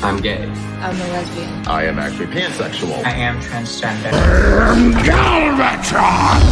I'm gay. I'm a lesbian. I am actually pansexual. I am transgender. Galvatron!